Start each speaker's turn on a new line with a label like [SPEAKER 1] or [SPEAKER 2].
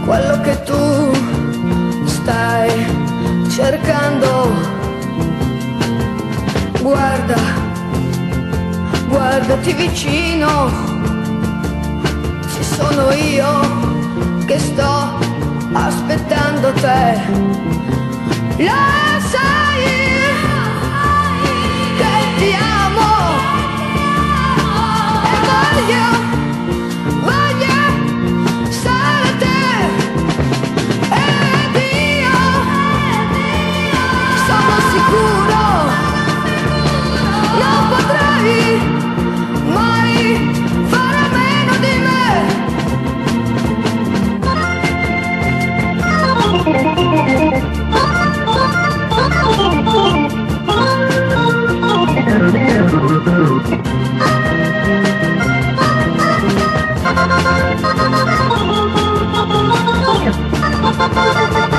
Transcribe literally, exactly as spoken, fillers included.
[SPEAKER 1] quello che tu stai cercando. Guarda, guardati vicino, ci sono io che sto aspettando te. Lo sai che ti amo e voglio, voglio solo te. Ed io sono sicuro non potrai mai fare a meno di me.
[SPEAKER 2] Thank you.